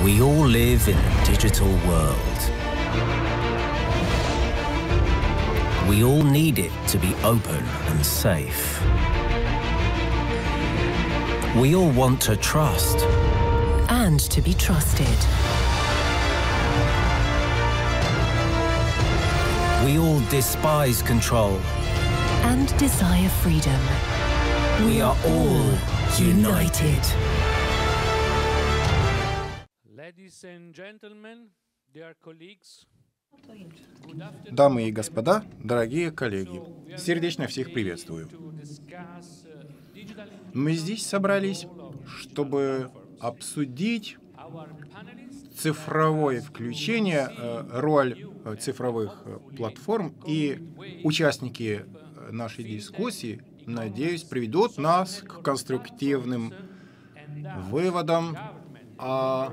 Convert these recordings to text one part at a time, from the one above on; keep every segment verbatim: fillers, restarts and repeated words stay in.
We all live in a digital world. We all need it to be open and safe. We all want to trust. And to be trusted. We all despise control. And desire freedom. We are all united. Ladies and gentlemen, dear colleagues, Дамы и господа, дорогие коллеги, сердечно всех приветствую. Мы здесь собрались, чтобы обсудить цифровое включение, роль цифровых платформ, и участники нашей дискуссии, надеюсь, приведут нас к конструктивным выводам о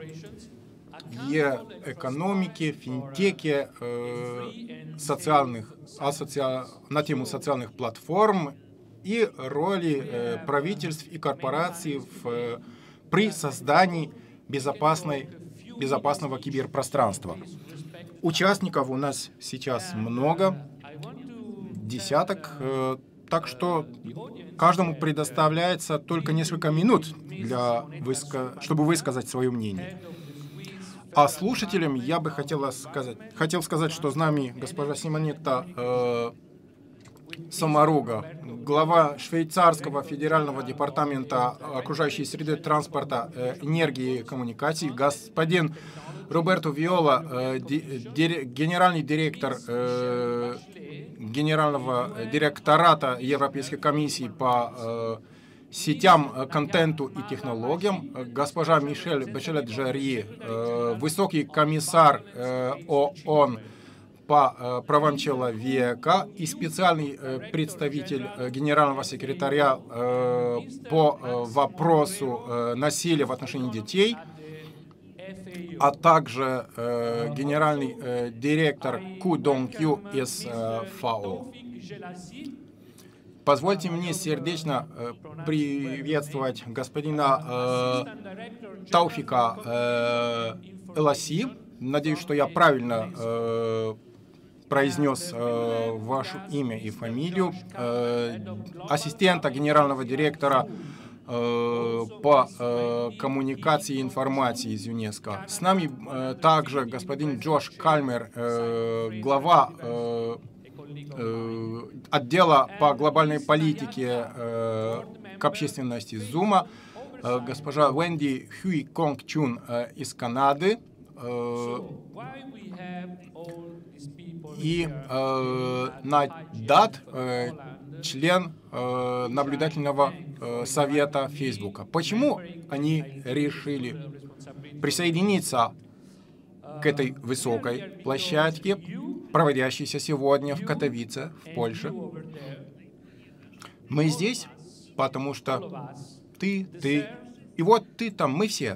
экономике, финтеке, э, социальных, асоци... на тему социальных платформ и роли э, правительств и корпораций в, э, при создании безопасной, безопасного киберпространства. Участников у нас сейчас много, десяток, э, так что каждому предоставляется только несколько минут, для выска... чтобы высказать свое мнение. А слушателям я бы хотела сказать, хотел сказать, что с нами госпожа Симонетта э, Самаруга, глава швейцарского федерального департамента окружающей среды, транспорта, э, энергии и коммуникаций, господин Роберто Виола, э, ди, генеральный директор э, генерального директората Европейской комиссии по э, сетям, контенту и технологиям, госпожа Мишель Бачелет-Жарьи, э, высокий комиссар э, ООН по э, правам человека и специальный э, представитель э, генерального секретаря э, по э, вопросу э, насилия в отношении детей, а также э, генеральный э, директор Ку Донг Ю из э, ФАО. Позвольте мне сердечно э, приветствовать господина э, Тауфика э, Эласи. Надеюсь, что я правильно э, произнес э, ваше имя и фамилию. Э, ассистента генерального директора э, по э, коммуникации и информации из ЮНЕСКО. С нами э, также господин Джош Кальмер, э, глава э, отдела по глобальной политике э, к общественности Зума, э, госпожа Венди Хюй Конг Чун э, из Канады э, и э, Надат, э, член э, наблюдательного э, совета Фейсбука. Почему они решили присоединиться к этой высокой площадке, проводящейся сегодня в Катовице, в Польше? Мы здесь, потому что ты, ты, и вот ты там, мы все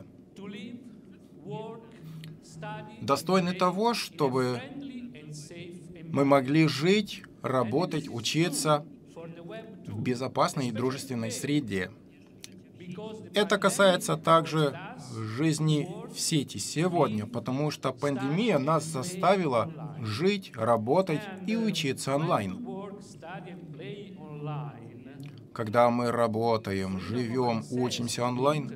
достойны того, чтобы мы могли жить, работать, учиться в безопасной и дружественной среде. Это касается также жизни в сети сегодня, потому что пандемия нас заставила жить, работать и учиться онлайн. Когда мы работаем, живем, учимся онлайн,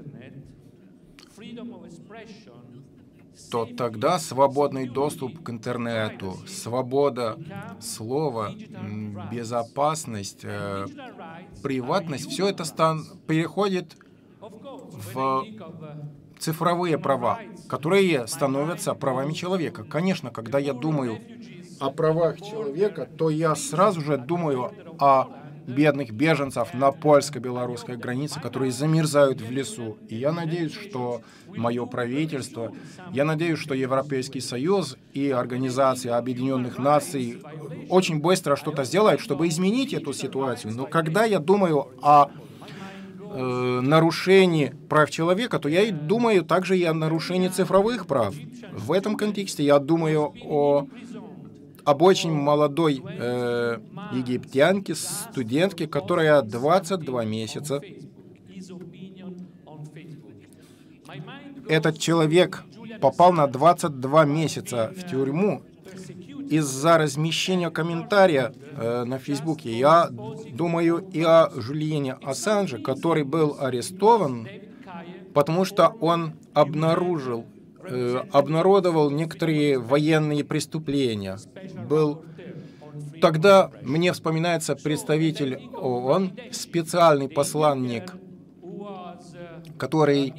то тогда свободный доступ к интернету, свобода слова, безопасность, э, приватность, все это стан переходит в цифровые права, которые становятся правами человека. Конечно, когда я думаю о правах человека, то я сразу же думаю о бедных беженцев на польско-белорусской границе, которые замерзают в лесу. И я надеюсь, что мое правительство, я надеюсь, что Европейский Союз и Организация Объединенных Наций очень быстро что-то сделают, чтобы изменить эту ситуацию. Но когда я думаю о э, нарушении прав человека, то я и думаю также и о нарушении цифровых прав. В этом контексте я думаю о об очень молодой э, египтянке, студентке, которая двадцать два месяца. Этот человек попал на двадцать два месяца в тюрьму из-за размещения комментария э, на Фейсбуке. Я думаю и о Жюльене Ассанже, который был арестован, потому что он обнаружил, э, обнародовал некоторые военные преступления. Был... Тогда мне вспоминается представитель ООН, специальный посланник, который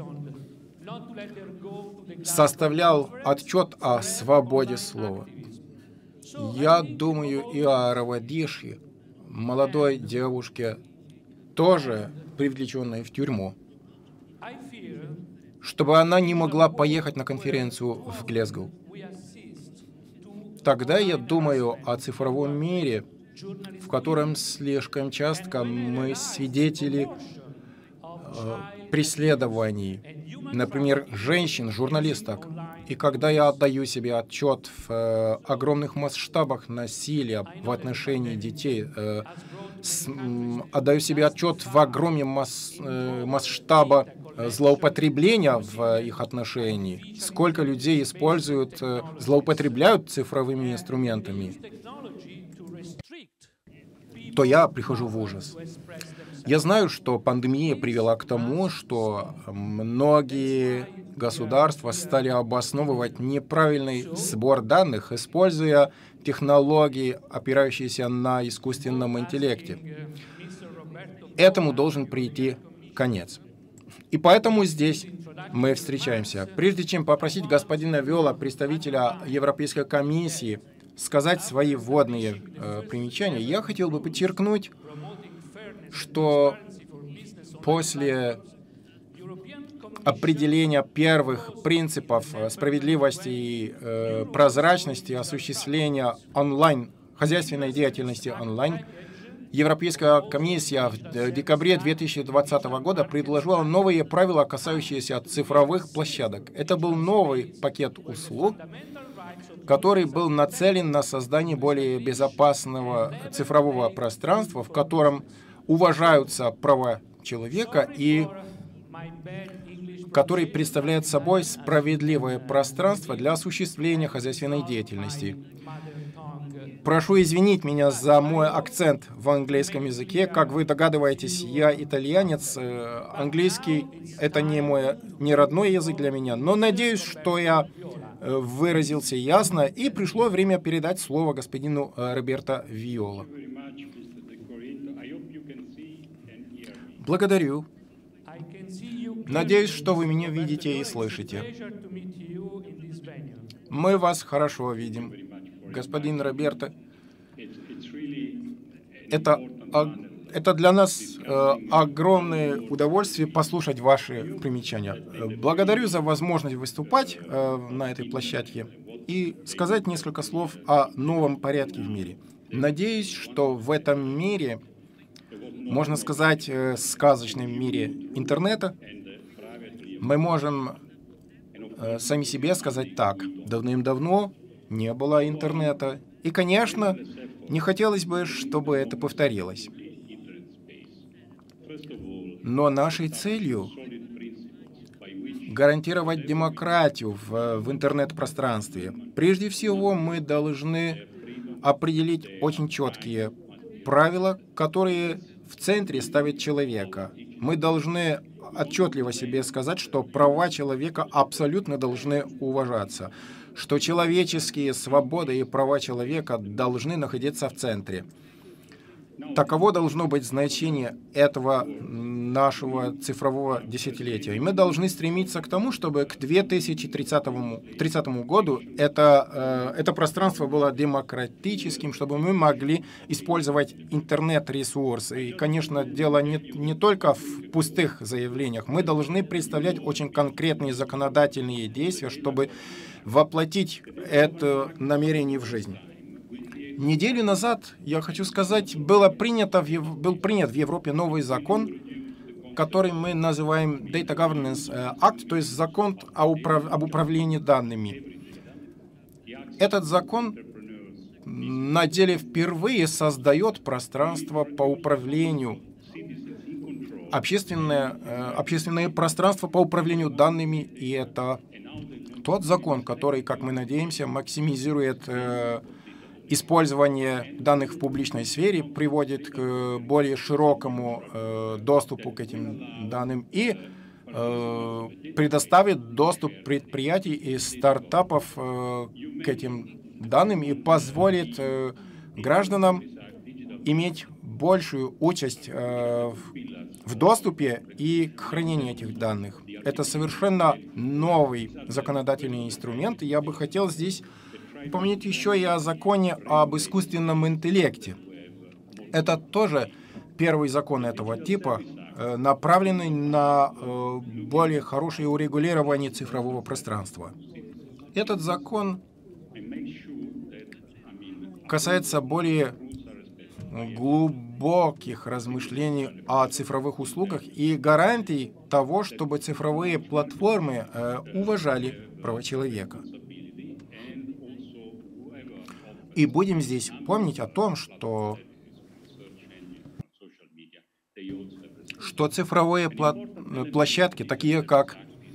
составлял отчет о свободе слова. Я думаю и о Равадиши, молодой девушке, тоже привлеченной в тюрьму, чтобы она не могла поехать на конференцию в Глазго. Тогда я думаю о цифровом мире, в котором слишком часто мы свидетели э, преследований, например, женщин, журналисток. И когда я отдаю себе отчет в э, огромных масштабах насилия в отношении детей, э, с, э, отдаю себе отчет в огромном мас, э, масштаба злоупотребления в их отношении, сколько людей используют, э, злоупотребляют цифровыми инструментами, то я прихожу в ужас. Я знаю, что пандемия привела к тому, что многие государства стали обосновывать неправильный сбор данных, используя технологии, опирающиеся на искусственном интеллекте. Этому должен прийти конец. И поэтому здесь мы встречаемся. Прежде чем попросить господина Виола, представителя Европейской комиссии, сказать свои вводные э, примечания, я хотел бы подчеркнуть, что после определения первых принципов справедливости и э, прозрачности, осуществления онлайн, хозяйственной деятельности онлайн, Европейская комиссия в декабре две тысячи двадцатого года предложила новые правила, касающиеся цифровых площадок. Это был новый пакет услуг, который был нацелен на создание более безопасного цифрового пространства, в котором уважаются права человека и который представляет собой справедливое пространство для осуществления хозяйственной деятельности. Прошу извинить меня за мой акцент в английском языке. Как вы догадываетесь, я итальянец. Английский — это не мой не родной язык для меня, но надеюсь, что я выразился ясно, и пришло время передать слово господину Роберто Виола. Благодарю. Надеюсь, что вы меня видите и слышите. Мы вас хорошо видим. Господин Роберто, это, это для нас э, огромное удовольствие послушать ваши примечания. Благодарю за возможность выступать э, на этой площадке и сказать несколько слов о новом порядке в мире. Надеюсь, что в этом мире, можно сказать, э, сказочном мире интернета, мы можем э, сами себе сказать так: давным-давно не было интернета. И, конечно, не хотелось бы, чтобы это повторилось. Но нашей целью гарантировать демократию в, в интернет-пространстве. Прежде всего, мы должны определить очень четкие правила, которые в центре ставят человека. Мы должны отчетливо себе сказать, что права человека абсолютно должны уважаться, что человеческие свободы и права человека должны находиться в центре. Таково должно быть значение этого нашего цифрового десятилетия. И мы должны стремиться к тому, чтобы к две тысячи тридцатому году это, это пространство было демократическим, чтобы мы могли использовать интернет-ресурсы. И, конечно, дело не, не только в пустых заявлениях. Мы должны представлять очень конкретные законодательные действия, чтобы воплотить это намерение в жизнь. Неделю назад, я хочу сказать, было принято в, был принят в Европе новый закон, который мы называем Data Governance Act, то есть закон о управ, об управлении данными. Этот закон на деле впервые создает пространство по управлению, общественное, общественное пространство по управлению данными, и это тот закон, который, как мы надеемся, максимизирует э, использование данных в публичной сфере, приводит к более широкому э, доступу к этим данным и э, предоставит доступ предприятий и стартапов э, к этим данным и позволит э, гражданам иметь большую участь э, в, в доступе и к хранению этих данных. Это совершенно новый законодательный инструмент, и я бы хотел здесь упомянуть еще и о законе об искусственном интеллекте. Это тоже первый закон этого типа, э, направленный на э, более хорошее урегулирование цифрового пространства. Этот закон касается более глубоких размышлений о цифровых услугах и гарантий того, чтобы цифровые платформы э, уважали права человека. И будем здесь помнить о том, что, что цифровые пла- площадки, такие как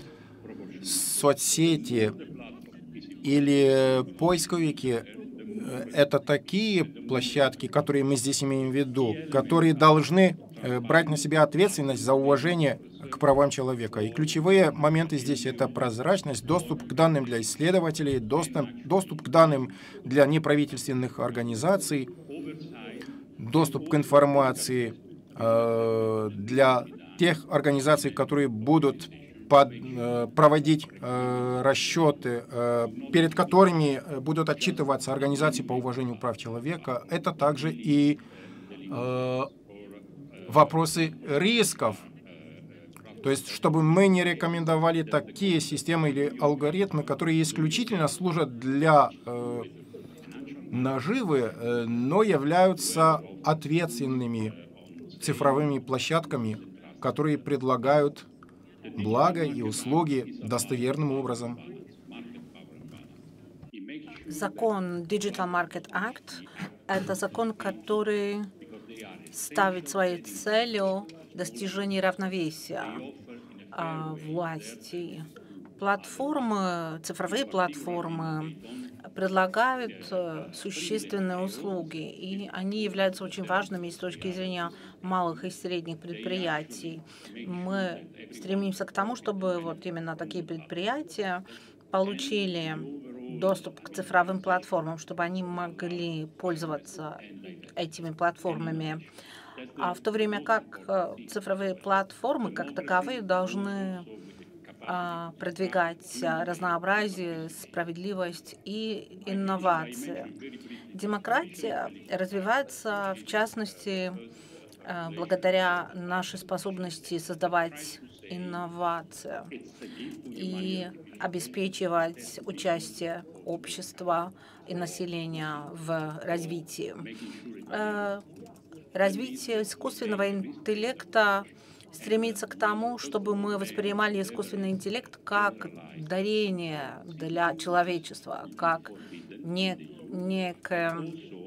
соцсети или поисковики, это такие площадки, которые мы здесь имеем в виду, которые должны брать на себя ответственность за уважение к правам человека. И ключевые моменты здесь — это прозрачность, доступ к данным для исследователей, доступ, доступ к данным для неправительственных организаций, доступ к информации э, для тех организаций, которые будут под, э, проводить э, расчеты, э, перед которыми будут отчитываться организации по уважению прав человека. Это также и э, вопросы рисков. То есть, чтобы мы не рекомендовали такие системы или алгоритмы, которые исключительно служат для э, наживы, э, но являются ответственными цифровыми площадками, которые предлагают благо и услуги достоверным образом. Закон Digital Market Act — это закон, который ставит своей целью достижение равновесия а, власти. Платформы, цифровые платформы предлагают существенные услуги, и они являются очень важными с точки зрения малых и средних предприятий. Мы стремимся к тому, чтобы вот именно такие предприятия получили доступ к цифровым платформам, чтобы они могли пользоваться этими платформами. А в то время как цифровые платформы как таковые должны продвигать разнообразие, справедливость и инновации. Демократия развивается, в частности, благодаря нашей способности создавать инновации и обеспечивать участие общества и населения в развитии. Развитие искусственного интеллекта стремится к тому, чтобы мы воспринимали искусственный интеллект как дарение для человечества, как не, некое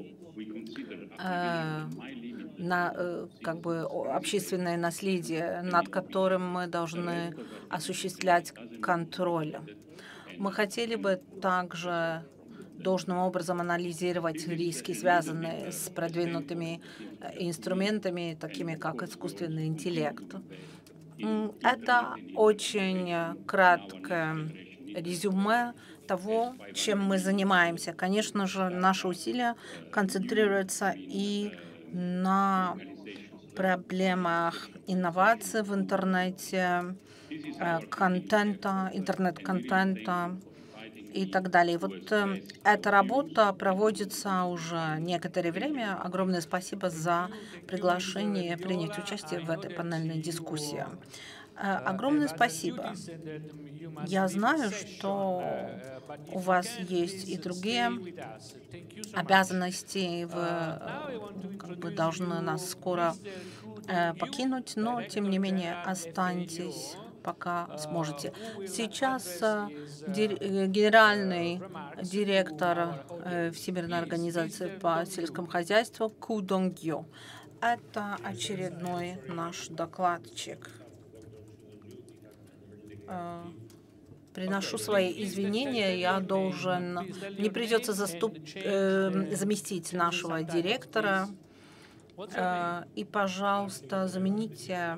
э, на, э, как бы общественное наследие, над которым мы должны осуществлять контроль. Мы хотели бы также должным образом анализировать риски, связанные с продвинутыми инструментами, такими как искусственный интеллект. Это очень краткое резюме того, чем мы занимаемся. Конечно же, наши усилия концентрируются и на проблемах инноваций в интернете, контента, интернет-контента и так далее. Вот э, эта работа проводится уже некоторое время. Огромное спасибо за приглашение принять участие в этой панельной дискуссии. Э, огромное спасибо. Я знаю, что у вас есть и другие обязанности, вы как бы должны нас скоро э, покинуть, но тем не менее останьтесь, пока сможете. Сейчас э, дир, э, генеральный директор э, Всемирной организации по сельскому хозяйству Ку Донг-Ю. Это очередной наш докладчик. Э, приношу свои извинения. Я должен, мне придется заступ, э, заместить нашего директора. Э, и, пожалуйста, замените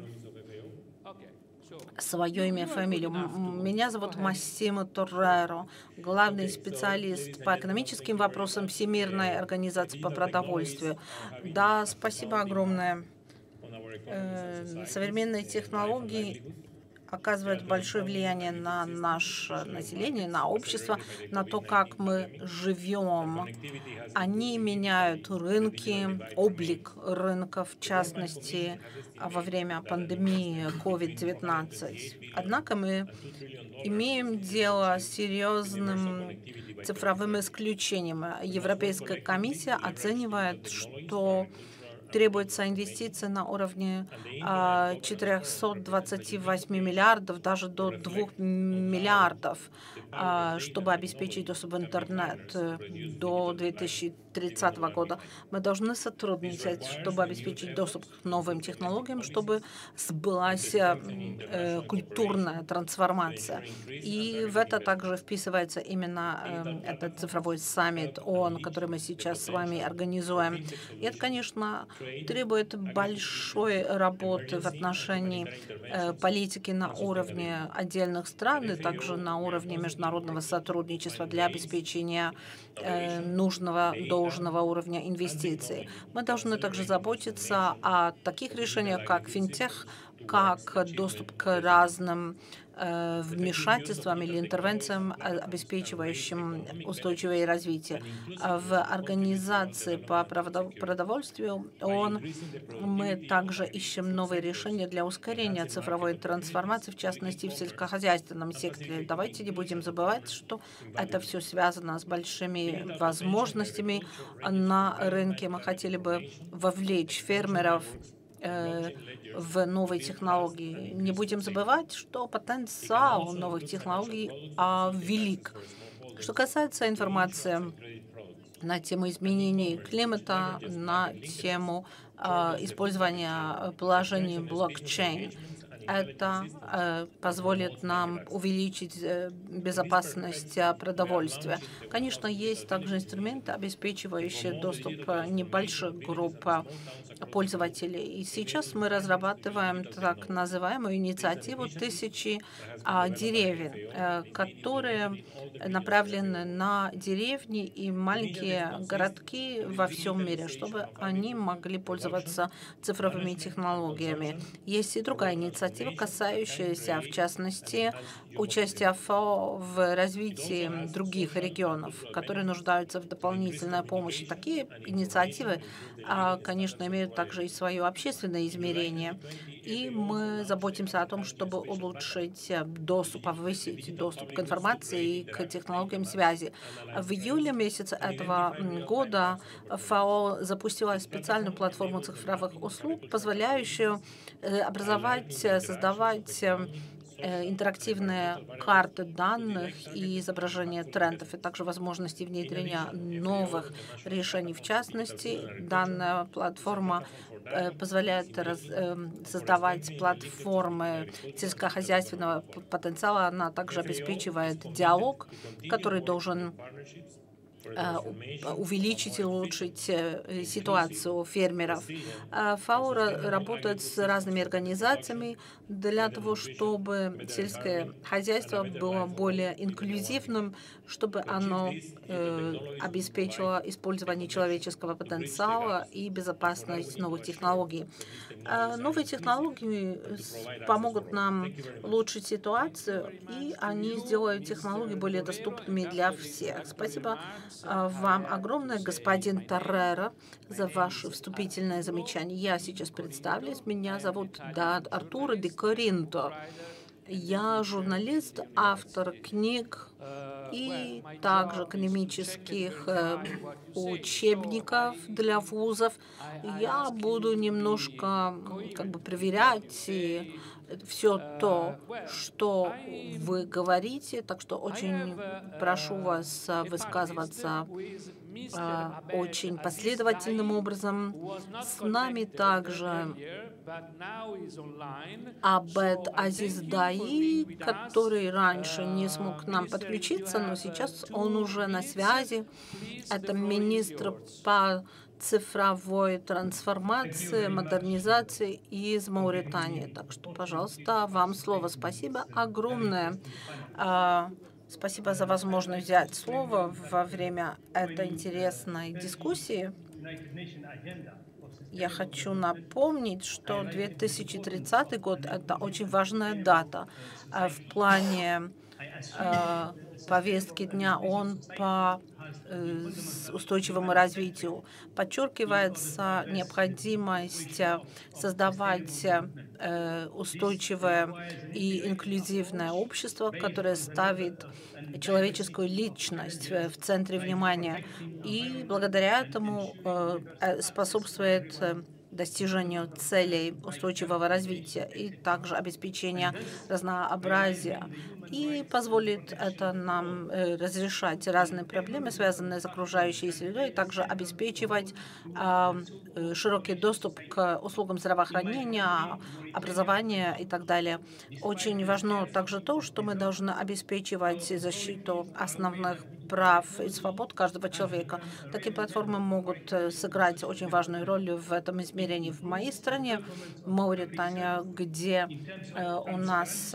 свое имя и фамилию. Меня зовут Массимо Торреро, главный специалист по экономическим вопросам Всемирной организации по продовольствию. Да, спасибо огромное. Э, современные технологии оказывают большое влияние на наше население, на общество, на то, как мы живем. Они меняют рынки, облик рынка, в частности, во время пандемии ковид девятнадцать. Однако мы имеем дело с серьезным цифровым исключением. Европейская комиссия оценивает, что требуется инвестиции на уровне а, четырёхсот двадцати восьми миллиардов, даже до двух миллиардов, а, чтобы обеспечить доступ в интернет до две тысячи тридцатого года. Мы должны сотрудничать, чтобы обеспечить доступ к новым технологиям, чтобы сбылась э, культурная трансформация. И в это также вписывается именно э, этот цифровой саммит ООН, который мы сейчас с вами организуем. И это, конечно, требует большой работы в отношении э, политики на уровне отдельных стран и также на уровне международного сотрудничества для обеспечения э, нужного должного уровня инвестиций. Мы должны также заботиться о таких решениях, как финтех, как доступ к разным э, вмешательствам или интервенциям, обеспечивающим устойчивое развитие. В Организации по продовольствию ООН мы также ищем новые решения для ускорения цифровой трансформации, в частности, в сельскохозяйственном секторе. Давайте не будем забывать, что это все связано с большими возможностями на рынке. Мы хотели бы вовлечь фермеров в новые технологии. Не будем забывать, что потенциал новых технологий а, велик. Что касается информации на тему изменений климата, на тему а, использования положений блокчейн, это э, позволит нам увеличить э, безопасность э, продовольствия. Конечно, есть также инструменты, обеспечивающие доступ небольших групп пользователей. И сейчас мы разрабатываем так называемую инициативу «Тысячи э, деревьев», э, которые направлены на деревни и маленькие городки во всем мире, чтобы они могли пользоваться цифровыми технологиями. Есть и другая инициатива, касающаяся, в частности, участия ФАО в развитии других регионов, которые нуждаются в дополнительной помощи. Такие инициативы, конечно, имеют также и свое общественное измерение. И мы заботимся о том, чтобы улучшить доступ, повысить доступ к информации и к технологиям связи. В июле месяце этого года ФАО запустила специальную платформу цифровых услуг, позволяющую образовать, создавать интерактивные карты данных и изображения трендов, и также возможности внедрения новых решений. В частности, данная платформа позволяет раз, создавать платформы сельскохозяйственного потенциала. Она также обеспечивает диалог, который должен увеличить и улучшить ситуацию фермеров. ФАО работает с разными организациями для того, чтобы сельское хозяйство было более инклюзивным, чтобы оно э, обеспечило использование человеческого потенциала и безопасность новых технологий. А новые технологии помогут нам улучшить ситуацию, и они сделают технологии более доступными для всех. Спасибо вам огромное, господин Торреро, за ваше вступительное замечание. Я сейчас представлюсь. Меня зовут да, Артуро де Коринто. Я журналист, автор книг и также академических э, учебников для вузов. Я буду немножко как бы проверять и все то, что вы говорите, так что очень прошу вас высказываться очень последовательным образом. С нами также Абед Азиз Даи, который раньше не смог к нам подключиться, но сейчас он уже на связи. Это министр по цифровой трансформации, модернизации из Мауретании. Так что, пожалуйста, вам слово. Спасибо огромное. Спасибо за возможность взять слово во время этой интересной дискуссии. Я хочу напомнить, что две тысячи тридцатый год – это очень важная дата в плане повестки дня ООН по устойчивому развитию. Подчеркивается необходимость создавать устойчивое и инклюзивное общество, которое ставит человеческую личность в центре внимания и благодаря этому способствует достижению целей устойчивого развития и также обеспечения разнообразия. И позволит это нам разрешать разные проблемы, связанные с окружающей средой, и также обеспечивать широкий доступ к услугам здравоохранения, образования и так далее. Очень важно также то, что мы должны обеспечивать защиту основных прав и свобод каждого человека. Такие платформы могут сыграть очень важную роль в этом измерении. В моей стране, Мауретания, где у нас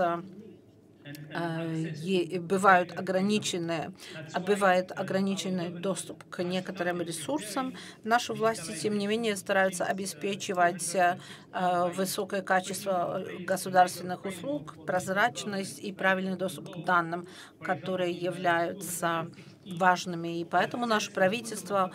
бывают ограниченные, бывает ограниченный доступ к некоторым ресурсам. Наши власти, тем не менее, стараются обеспечивать высокое качество государственных услуг, прозрачность и правильный доступ к данным, которые являются важными. И поэтому наше правительство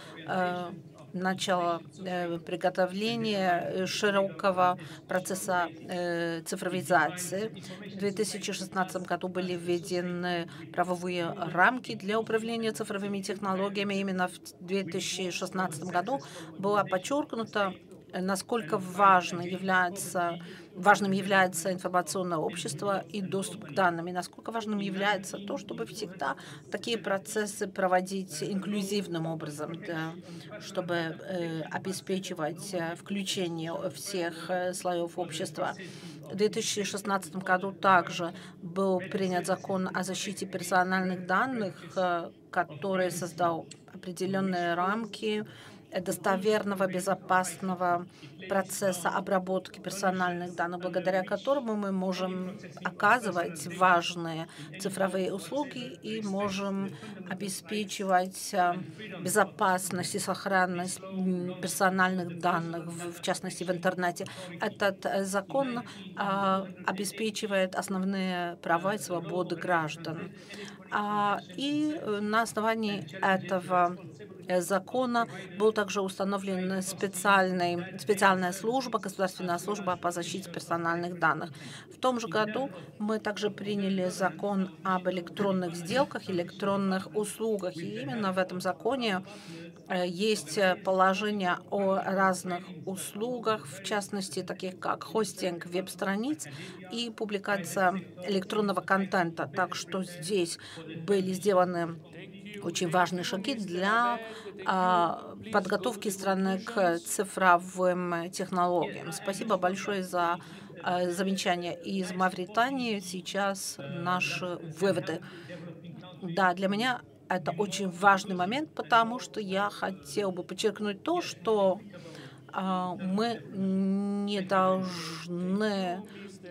начало э, приготовления широкого процесса э, цифровизации. В две тысячи шестнадцатом году были введены правовые рамки для управления цифровыми технологиями. Именно в две тысячи шестнадцатом году было подчеркнуто, насколько важно является, важным является информационное общество и доступ к данным, и насколько важным является то, чтобы всегда такие процессы проводить инклюзивным образом, да, чтобы э, обеспечивать включение всех слоев общества. В две тысячи шестнадцатом году также был принят закон о защите персональных данных, который создал определенные рамки достоверного, безопасного процесса обработки персональных данных, благодаря которому мы можем оказывать важные цифровые услуги и можем обеспечивать безопасность и сохранность персональных данных, в частности, в интернете. Этот закон обеспечивает основные права и свободы граждан. И на основании этого закона был также установлен специальный, специальная служба, государственная служба по защите персональных данных. В том же году мы также приняли закон об электронных сделках, электронных услугах. И именно в этом законе есть положение о разных услугах, в частности, таких как хостинг веб-страниц и публикация электронного контента. Так что здесь были сделаны очень важные шаги для а, подготовки страны к цифровым технологиям. Спасибо большое за а, замечания из Мавритании. Сейчас наши выводы. Да, для меня это очень важный момент, потому что я хотел бы подчеркнуть то, что а, мы не должны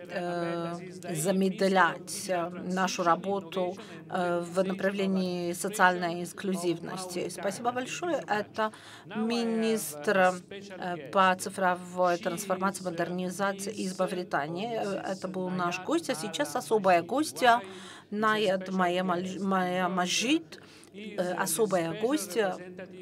замедлять нашу работу в направлении социальной инклюзивности. Спасибо большое. Это министр по цифровой трансформации, модернизации из Мавритании. Это был наш гость, а сейчас особая гостья Наяд Майя Маджид. Особая гостья.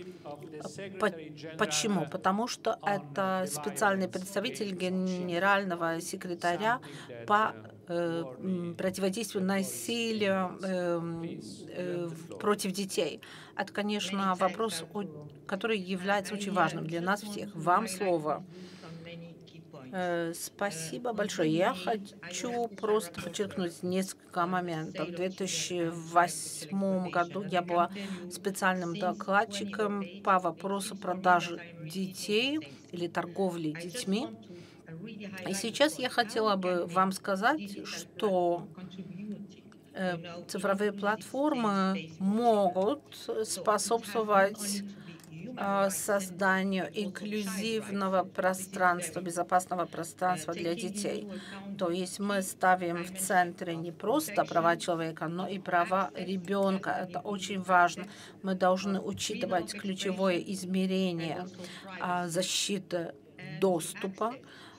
Почему? Потому что это специальный представитель генерального секретаря по э, противодействию насилию э, э, против детей. Это, конечно, вопрос, который является очень важным для нас всех. Вам слово. Спасибо большое. Я хочу просто подчеркнуть несколько моментов. В две тысячи восьмом году я была специальным докладчиком по вопросу продажи детей или торговли детьми. И сейчас я хотела бы вам сказать, что цифровые платформы могут способствовать созданию инклюзивного пространства, безопасного пространства для детей. То есть мы ставим в центре не просто права человека, но и права ребенка. Это очень важно. Мы должны учитывать ключевое измерение защиты доступа,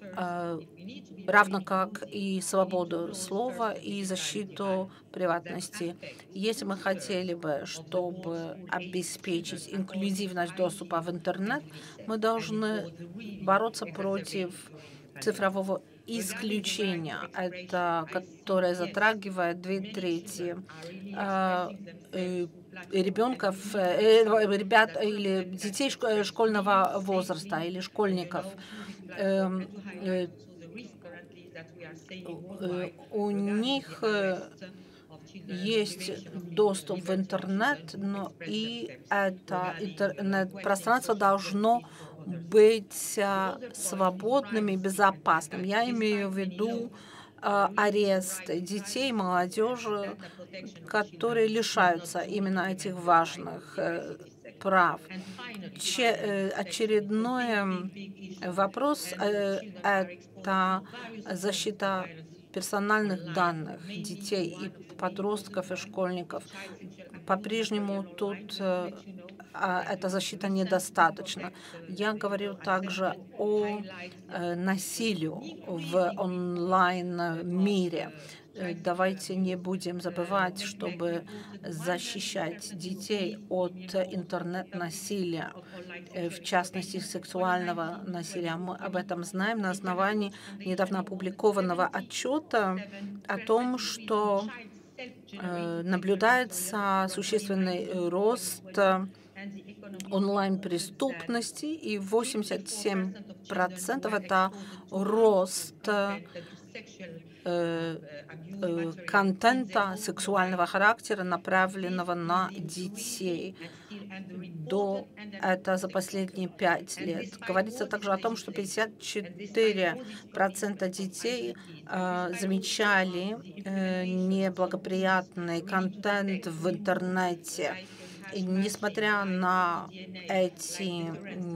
равно как и свободу слова и защиту приватности. Если мы хотели бы, чтобы обеспечить инклюзивность доступа в интернет, мы должны бороться против цифрового исключения, это которое затрагивает две трети ребенков, ребят или детей школьного возраста или школьников. У них есть доступ в интернет, но и это интернет-пространство должно быть свободным и безопасным. Я имею в виду арест детей, молодежи, которые лишаются именно этих важных прав. Очередной вопрос – это защита персональных данных детей и подростков и школьников. По-прежнему тут эта защита недостаточна. Я говорю также о насилии в онлайн-мире. Давайте не будем забывать, чтобы защищать детей от интернет-насилия, в частности, сексуального насилия. Мы об этом знаем на основании недавно опубликованного отчета о том, что наблюдается существенный рост онлайн-преступности, и восемьдесят семь процентов это рост контента сексуального характера, направленного на детей. До это за последние пять лет. Говорится также о том, что пятьдесят четыре процента детей э, замечали э, неблагоприятный контент в интернете. И несмотря на эти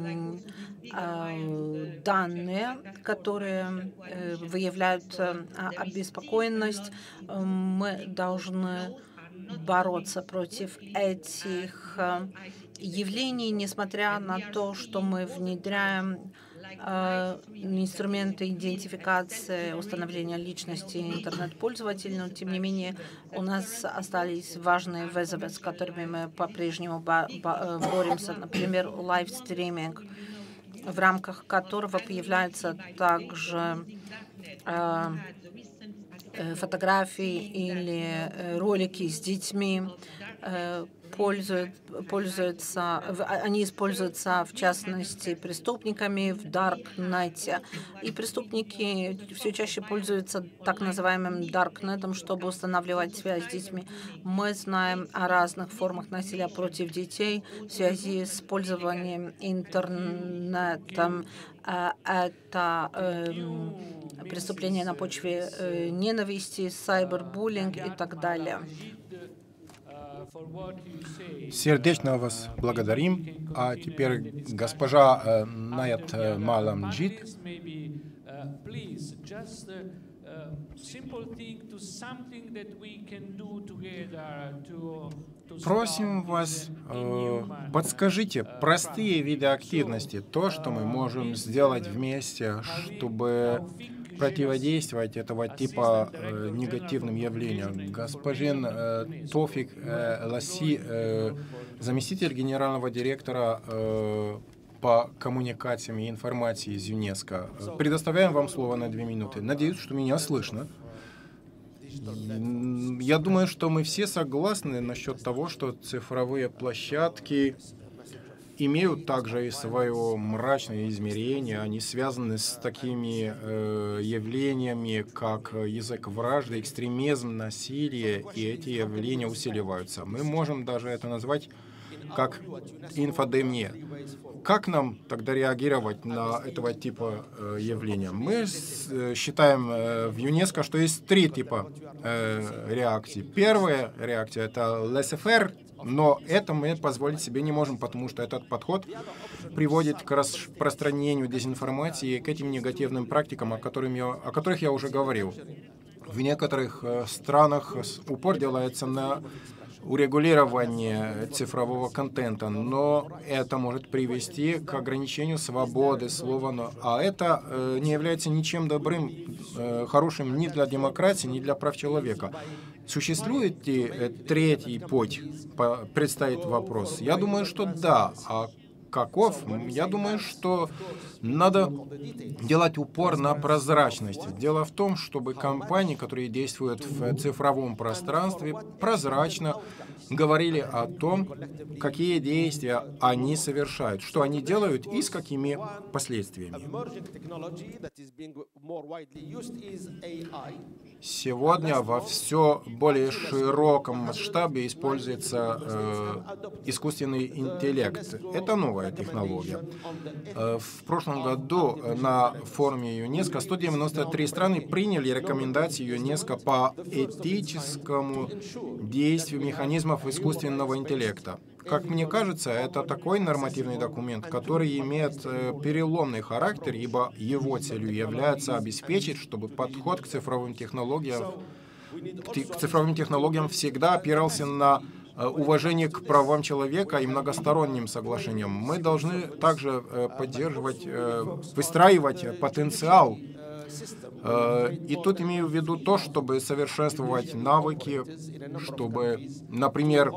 э, данные, которые э, выявляют э, обеспокоенность, э, мы должны бороться против этих э, явлений, несмотря на то, что мы внедряем э, инструменты идентификации, установления личности интернет-пользователей, но тем не менее у нас остались важные вызовы, с которыми мы по-прежнему боремся. Например, лайвстриминг, в рамках которого появляются также э, фотографии или ролики с детьми, э, Пользуют, пользуются, они используются, в частности, преступниками в Даркнете. И преступники все чаще пользуются так называемым Даркнетом, чтобы устанавливать связь с детьми. Мы знаем о разных формах насилия против детей в связи с использованием интернетом. Это э, преступления на почве э, ненависти, сайбербуллинг и так далее. Сердечно вас благодарим. А теперь госпожа э, Наят э, Маламджид. Просим вас, э, подскажите простые виды активности, то, что мы можем сделать вместе, чтобы противодействовать этого типа э, негативным явлениям. Господин э, Тофик э, Ласи, э, заместитель генерального директора э, по коммуникациям и информации из ЮНЕСКО. Предоставляем вам слово на две минуты. Надеюсь, что меня слышно. Я думаю, что мы все согласны насчет того, что цифровые площадки имеют также и свое мрачное измерение. Они связаны с такими э, явлениями, как язык вражды, экстремизм, насилие, и эти явления усиливаются. Мы можем даже это назвать как инфодемия. Как нам тогда реагировать на этого типа э, явления? Мы с, э, считаем э, в ЮНЕСКО, что есть три типа э, реакций. Первая реакция — это laissez-faire, но это мы позволить себе не можем, потому что этот подход приводит к распространению дезинформации и к этим негативным практикам, о, которых я, о которых я уже говорил. В некоторых э, странах упор делается на урегулирование цифрового контента, но это может привести к ограничению свободы слова, а это э, не является ничем добрым, э, хорошим ни для демократии, ни для прав человека. Существует ли э, третий путь, по, предстоит вопрос? Я думаю, что да. А каков? Я думаю, что надо делать упор на прозрачность. Дело в том, чтобы компании, которые действуют в цифровом пространстве, прозрачно говорили о том, какие действия они совершают, что они делают и с какими последствиями. Сегодня во все более широком масштабе используется э, искусственный интеллект. Это новая технология. Э, в прошлом году на форуме ЮНЕСКО сто девяносто три страны приняли рекомендации ЮНЕСКО по этическому действию механизмов искусственного интеллекта. Как мне кажется, это такой нормативный документ, который имеет э, переломный характер, ибо его целью является обеспечить, чтобы подход к цифровым технологиям, к цифровым технологиям всегда опирался на э, уважение к правам человека и многосторонним соглашениям. Мы должны также э, поддерживать, э, выстраивать потенциал. Э, и тут имею в виду то, чтобы совершенствовать навыки, чтобы, например,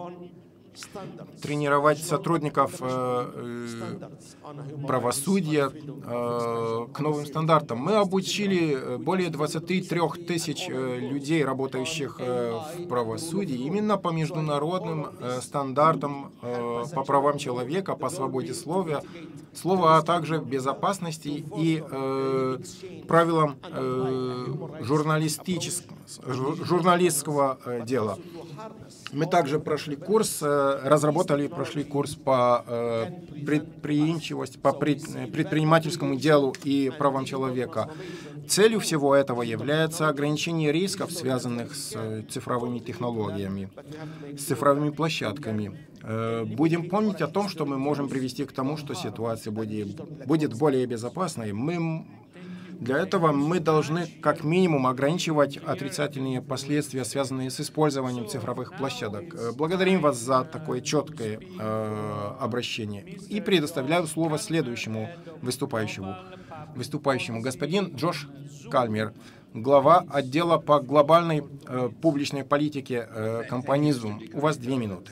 тренировать сотрудников э, правосудия э, к новым стандартам. Мы обучили более двадцати трёх тысяч э, людей, работающих э, в правосудии, именно по международным э, стандартам э, по правам человека, по свободе слова, слова, а также безопасности и э, правилам э, журналистического, журналистского э, дела. Мы также прошли курс, разработали и прошли курс по предприимчивости, по предпринимательскому делу и правам человека. Целью всего этого является ограничение рисков, связанных с цифровыми технологиями, с цифровыми площадками. Будем помнить о том, что мы можем привести к тому, что ситуация будет, будет более безопасной. Мы Для этого мы должны как минимум ограничивать отрицательные последствия, связанные с использованием цифровых площадок. Благодарим вас за такое четкое э, обращение. И предоставляю слово следующему выступающему. Выступающему господин Джош Кальмер, глава отдела по глобальной э, публичной политике э, компании Zoom. У вас две минуты.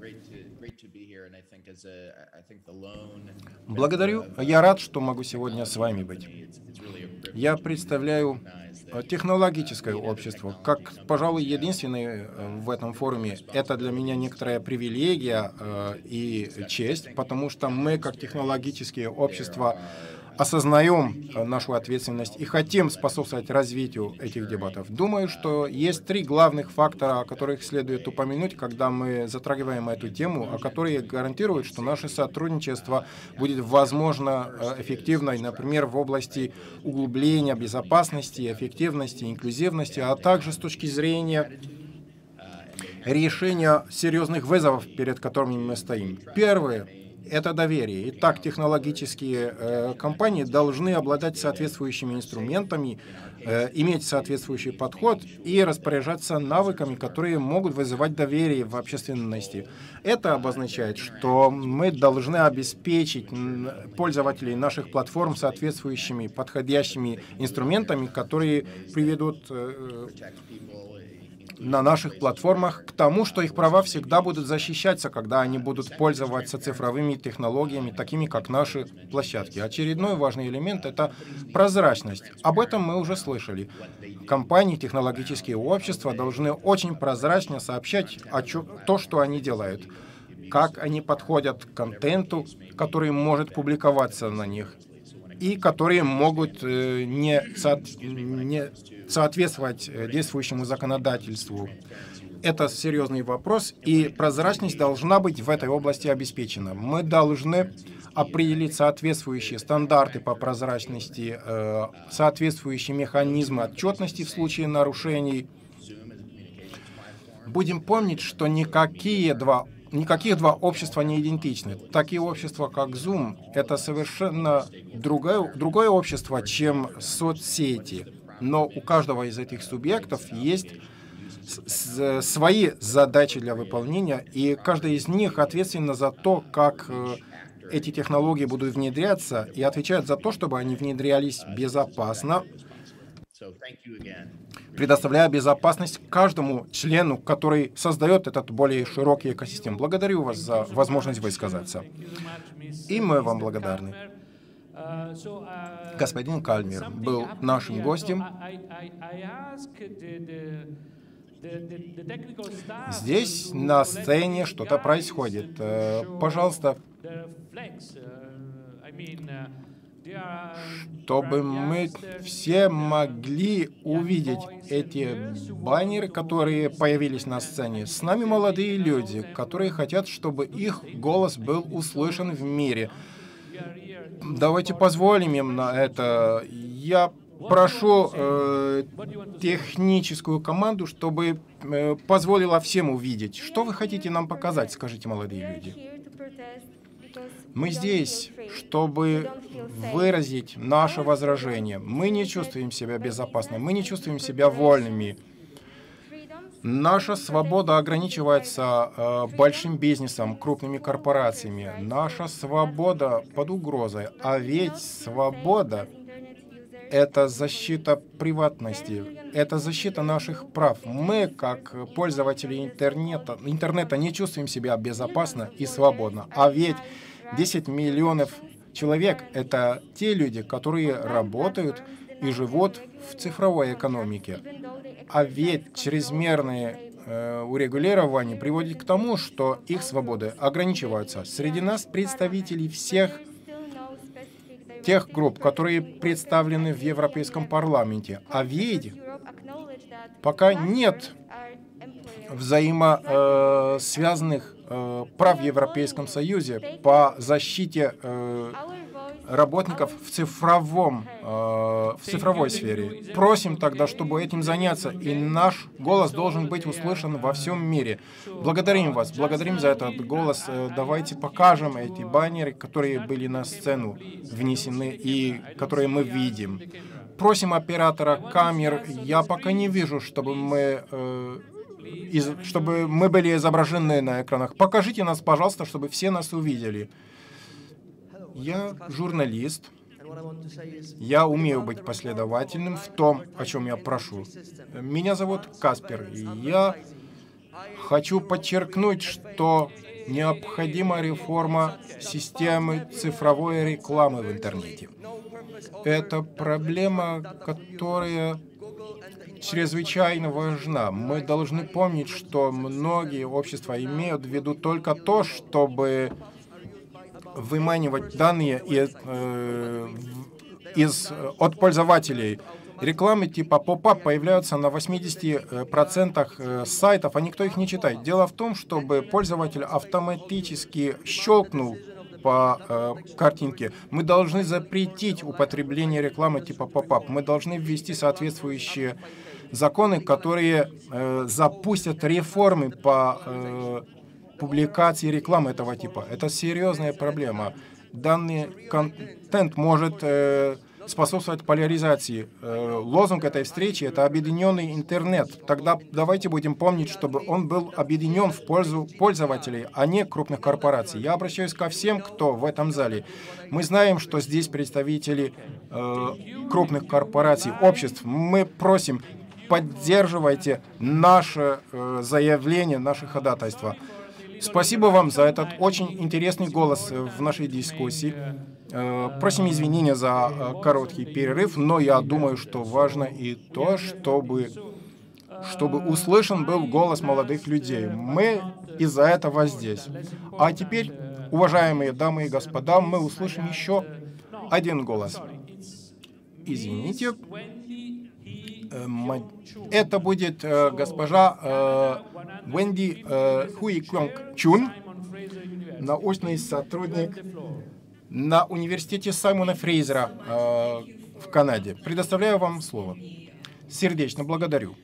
Благодарю. Я рад, что могу сегодня с вами быть. Я представляю технологическое общество. Как, пожалуй, единственный в этом форуме, это для меня некоторая привилегия э, и честь, потому что мы, как технологические общества, осознаем нашу ответственность и хотим способствовать развитию этих дебатов. Думаю, что есть три главных фактора, о которых следует упомянуть, когда мы затрагиваем эту тему, а которые гарантируют, что наше сотрудничество будет, возможно, эффективной, например, в области углубления безопасности, эффективности, инклюзивности, а также с точки зрения решения серьезных вызовов, перед которыми мы стоим. Первое — это доверие. Итак, технологические э, компании должны обладать соответствующими инструментами, э, иметь соответствующий подход и распоряжаться навыками, которые могут вызывать доверие в общественности. Это обозначает, что мы должны обеспечить пользователей наших платформ соответствующими подходящими инструментами, которые приведут э, на наших платформах к тому, что их права всегда будут защищаться, когда они будут пользоваться цифровыми технологиями, такими как наши площадки. Очередной важный элемент — это прозрачность. Об этом мы уже слышали. Компании, технологические общества должны очень прозрачно сообщать о чё, то, что они делают. как они подходят к контенту, который может публиковаться на них, и которые могут не, со... не соответствовать действующему законодательству. Это серьезный вопрос, и прозрачность должна быть в этой области обеспечена. Мы должны определить соответствующие стандарты по прозрачности, соответствующие механизмы отчетности в случае нарушений. Будем помнить, что никакие два, никаких два общества не идентичны. Такие общества, как Zoom, это совершенно другое, другое общество, чем соцсети. Но у каждого из этих субъектов есть свои задачи для выполнения, и каждая из них ответственна за то, как эти технологии будут внедряться, и отвечает за то, чтобы они внедрялись безопасно, предоставляя безопасность каждому члену, который создает этот более широкий экосистем. Благодарю вас за возможность высказаться. И мы вам благодарны. Господин Кальмер был нашим гостем. Здесь на сцене что-то происходит. Пожалуйста, чтобы мы все могли увидеть эти баннеры, которые появились на сцене. С нами молодые люди, которые хотят, чтобы их голос был услышан в мире. Давайте позволим им на это. Я прошу э, техническую команду, чтобы э, позволила всем увидеть. Что вы хотите нам показать, скажите, молодые люди? Мы здесь, чтобы выразить наше возражение. Мы не чувствуем себя безопасно, мы не чувствуем себя вольными. Наша свобода ограничивается э, большим бизнесом, крупными корпорациями. Наша свобода под угрозой. А ведь свобода — это защита приватности, это защита наших прав. Мы, как пользователи интернета, интернета, не чувствуем себя безопасно и свободно. А ведь десять миллионов человек — это те люди, которые работают и живут в цифровой экономике. А ведь чрезмерное э, урегулирование приводит к тому, что их свободы ограничиваются. Среди нас представители всех тех групп, которые представлены в Европейском парламенте. А ведь пока нет взаимосвязанных э, прав в Европейском Союзе по защите э, работников в, цифровом, э, в цифровой сфере. Просим тогда, чтобы этим заняться, и наш голос должен быть услышан во всем мире. Благодарим вас, благодарим за этот голос. Давайте покажем эти баннеры, которые были на сцену внесены и которые мы видим. Просим оператора камер. Я пока не вижу, чтобы мы, э, из, чтобы мы были изображены на экранах. Покажите нас, пожалуйста, чтобы все нас увидели. Я журналист. Я умею быть последовательным в том, о чем я прошу. Меня зовут Каспер, и я хочу подчеркнуть, что необходима реформа системы цифровой рекламы в интернете. Это проблема, которая чрезвычайно важна. Мы должны помнить, что многие общества имеют в виду только то, чтобы выманивать данные из, э, из, от пользователей. Рекламы типа поп-ап появляются на восьмидесяти процентах сайтов, а никто их не читает. Дело в том, чтобы пользователь автоматически щелкнул по э, картинке. Мы должны запретить употребление рекламы типа поп-ап. Мы должны ввести соответствующие законы, которые э, запустят реформы по э, публикации рекламы этого типа. Это серьезная проблема. Данный контент может э, способствовать поляризации. Э, лозунг этой встречи — это объединенный интернет. Тогда давайте будем помнить, чтобы он был объединен в пользу пользователей, а не крупных корпораций. Я обращаюсь ко всем, кто в этом зале. Мы знаем, что здесь представители э, крупных корпораций, обществ. Мы просим, поддерживайте наше э, заявление, наше ходатайство. Спасибо вам за этот очень интересный голос в нашей дискуссии. Просим извинения за короткий перерыв, но я думаю, что важно и то, чтобы чтобы услышан был голос молодых людей. Мы из-за этого здесь. А теперь, уважаемые дамы и господа, мы услышим еще один голос. Извините. Это будет э, госпожа э, Венди э, Хуи Кёнг Чун, научный сотрудник на университете Саймона Фрейзера э, в Канаде. Предоставляю вам слово. Сердечно благодарю.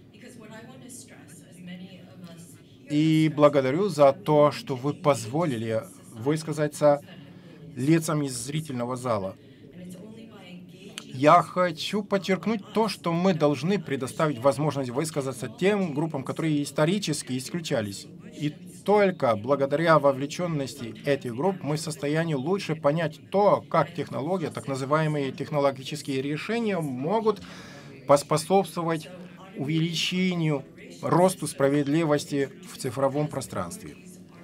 И благодарю за то, что вы позволили высказаться лицам из зрительного зала. Я хочу подчеркнуть то, что мы должны предоставить возможность высказаться тем группам, которые исторически исключались. И только благодаря вовлеченности этих групп мы в состоянии лучше понять то, как технологии, так называемые технологические решения, могут поспособствовать увеличению, росту справедливости в цифровом пространстве.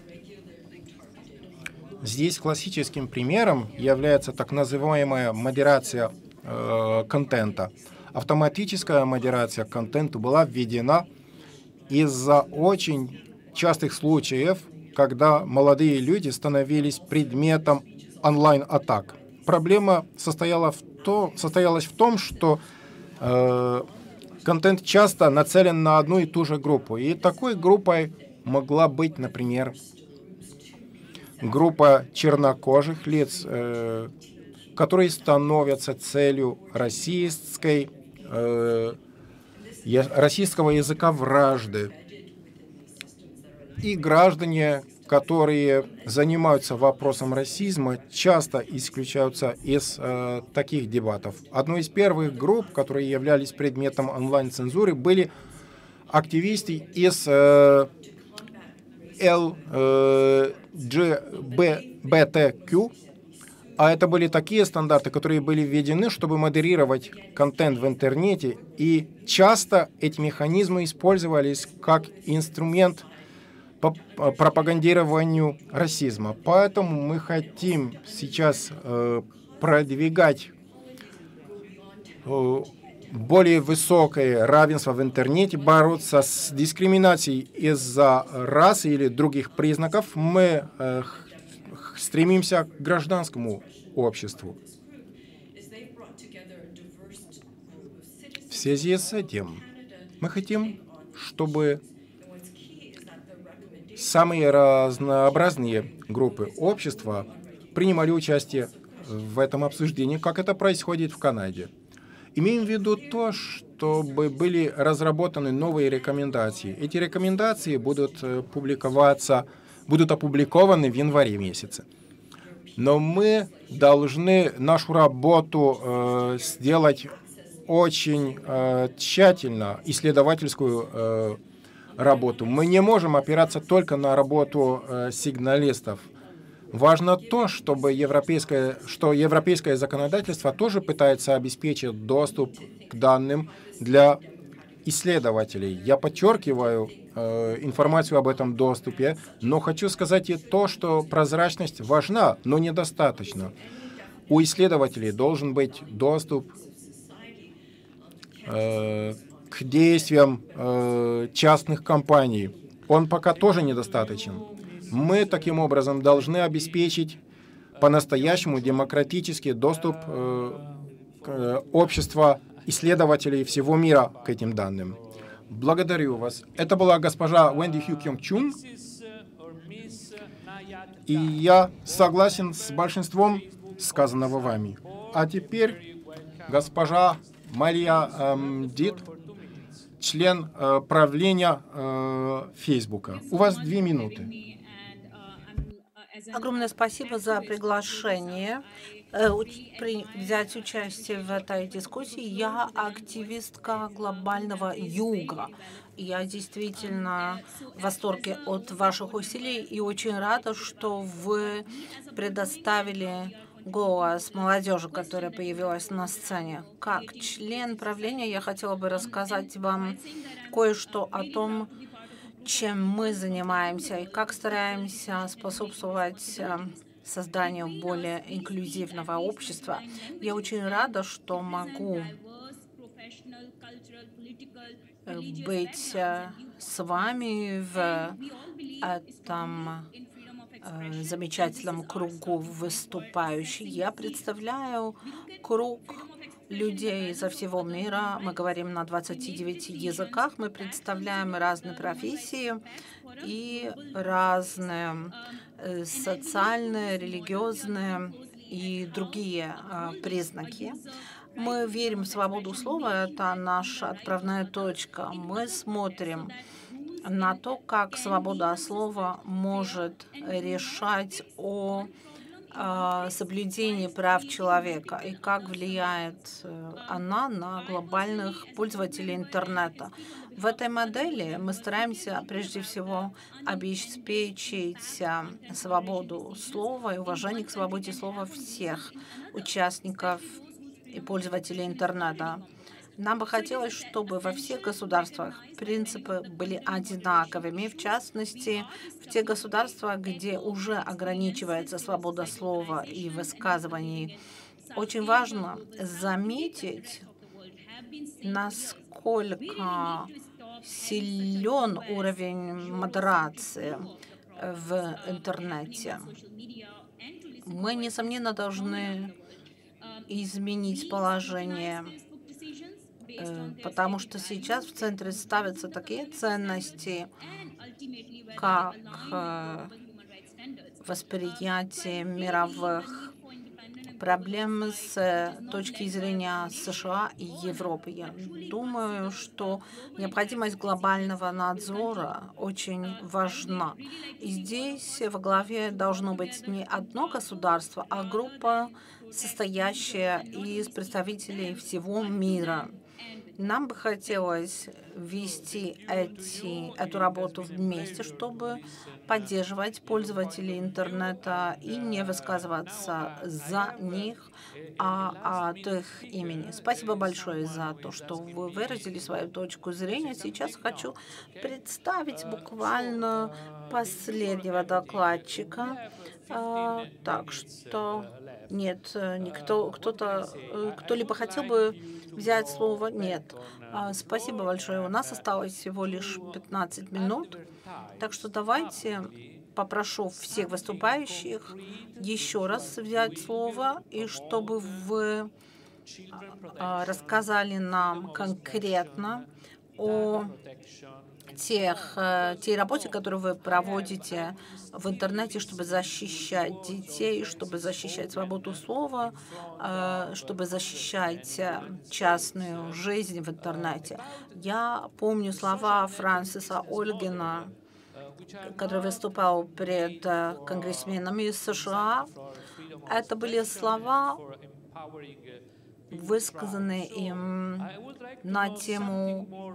Здесь классическим примером является так называемая модерация э, контента. Автоматическая модерация контента была введена из-за очень частых случаев, когда молодые люди становились предметом онлайн-атак. Проблема состояла в то, состоялась в том, что э, контент часто нацелен на одну и ту же группу. И такой группой могла быть, например, группа чернокожих лиц, э, которые становятся целью расистской, э, российского языка вражды. И граждане, которые занимаются вопросом расизма, часто исключаются из э, таких дебатов. Одной из первых групп, которые являлись предметом онлайн-цензуры, были активисты из э, эл джи би ти кью, а это были такие стандарты, которые были введены, чтобы модерировать контент в интернете, и часто эти механизмы использовались как инструмент по пропагандированию расизма. Поэтому мы хотим сейчас э, продвигать э, более высокое равенство в интернете, бороться с дискриминацией из-за расы или других признаков. Мы э, стремимся к гражданскому обществу. В связи с этим мы хотим, чтобы самые разнообразные группы общества принимали участие в этом обсуждении, как это происходит в Канаде. Имеем в виду то, чтобы были разработаны новые рекомендации. Эти рекомендации будут публиковаться, будут опубликованы в январе месяце. Но мы должны нашу работу э, сделать очень э, тщательно, исследовательскую э, работу. Мы не можем опираться только на работу э, сигналистов. Важно то, чтобы европейское, что европейское законодательство тоже пытается обеспечить доступ к данным для исследователей. Я подчеркиваю э, информацию об этом доступе, но хочу сказать и то, что прозрачность важна, но недостаточно. У исследователей должен быть доступ э, к действиям э, частных компаний. Он пока тоже недостаточен. Мы таким образом должны обеспечить по-настоящему демократический доступ э, к, э, общества исследователей всего мира к этим данным. Благодарю вас. Это была госпожа Венди Хью Кёнг Чун. И я согласен с большинством сказанного вами. А теперь госпожа Мария эм, Дит, член э, правления э, Фейсбука. У вас две минуты. Огромное спасибо за приглашение э, при, взять участие в этой дискуссии. Я активистка глобального юга. Я действительно в восторге от ваших усилий и очень рада, что вы предоставили голос молодежи, которая появилась на сцене. Как член правления я хотела бы рассказать вам кое-что о том, чем мы занимаемся и как стараемся способствовать созданию более инклюзивного общества. Я очень рада, что могу быть с вами в этом замечательном кругу выступающих. Я представляю круг людей изо всего мира. Мы говорим на двадцати девяти языках. Мы представляем разные профессии и разные социальные, религиозные и другие признаки. Мы верим в свободу слова. Это наша отправная точка. Мы смотрим на то, как свобода слова может решать о э, соблюдении прав человека и как влияет э, она на глобальных пользователей интернета. В этой модели мы стараемся прежде всего обеспечить э, свободу слова и уважение к свободе слова всех участников и пользователей интернета. Нам бы хотелось, чтобы во всех государствах принципы были одинаковыми, в частности, в тех государствах, где уже ограничивается свобода слова и высказываний. Очень важно заметить, насколько силен уровень модерации в интернете. Мы, несомненно, должны изменить положение, потому что сейчас в центре ставятся такие ценности, как восприятие мировых проблем с точки зрения США и Европы. Я думаю, что необходимость глобального надзора очень важна. И здесь во главе должно быть не одно государство, а группа, состоящая из представителей всего мира. Нам бы хотелось вести эти, эту работу вместе, чтобы поддерживать пользователей интернета и не высказываться за них, а от их имени. Спасибо большое за то, что вы выразили свою точку зрения. Сейчас хочу представить буквально последнего докладчика. А, так что нет, никто, кто-то, кто-либо хотел бы взять слово? Нет. А, спасибо большое. У нас осталось всего лишь пятнадцать минут. Так что давайте попрошу всех выступающих еще раз взять слово, и чтобы вы а, рассказали нам конкретно о тех, той работе, которую вы проводите в интернете, чтобы защищать детей, чтобы защищать свободу слова, чтобы защищать частную жизнь в интернете. Я помню слова Фрэнсиса Ольгина, который выступал пред конгрессменами из США. Это были слова, высказанные им на тему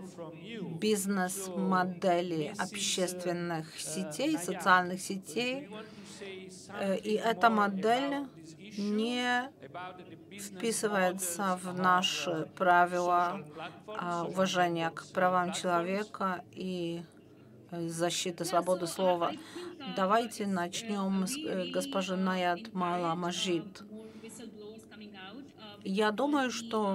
бизнес-модели общественных сетей, социальных сетей. И эта модель не вписывается в наши правила уважения к правам человека и защиты свободы слова. Давайте начнем с госпожи Наят Мала-Маджид. Я думаю, что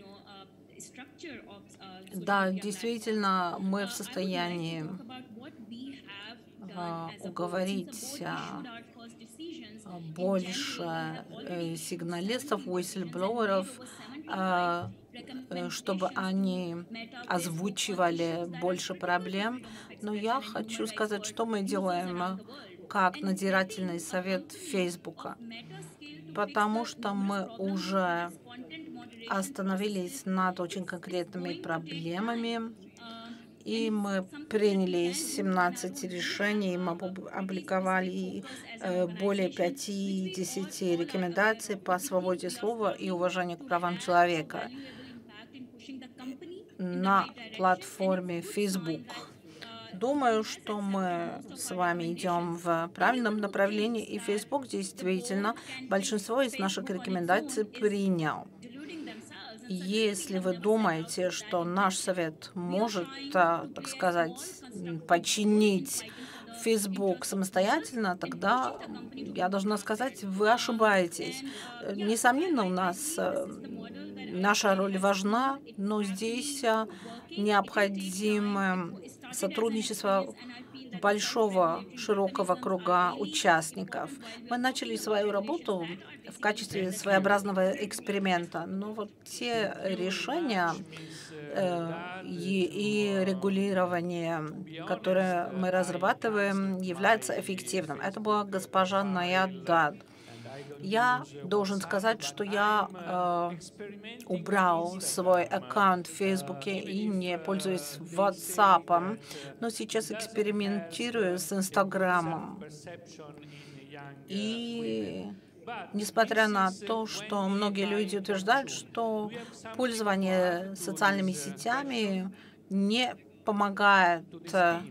да, действительно, мы в состоянии а, уговорить а, больше а, сигналистов, whistleblowerов, а, чтобы они озвучивали больше проблем. Но я хочу сказать, что мы делаем как надзирательный совет Фейсбука, потому что мы уже остановились над очень конкретными проблемами, и мы приняли семнадцать решений, мы опубликовали более пятидесяти рекомендаций по свободе слова и уважению к правам человека на платформе Facebook. Думаю, что мы с вами идем в правильном направлении, и Facebook действительно большинство из наших рекомендаций принял. Если вы думаете, что наш совет может, так сказать, починить Facebook самостоятельно, тогда я должна сказать, вы ошибаетесь. Несомненно, у нас наша роль важна, но здесь необходимо сотрудничество большого, широкого круга участников. Мы начали свою работу в качестве своеобразного эксперимента, но вот те решения э, и, и регулирование, которые мы разрабатываем, является эффективным. Это была госпожа Наядад. Я должен сказать, что я э, убрал свой аккаунт в Фейсбуке и не пользуюсь WhatsApp, но сейчас экспериментирую с Инстаграмом. И несмотря на то, что многие люди утверждают, что пользование социальными сетями не помогает э,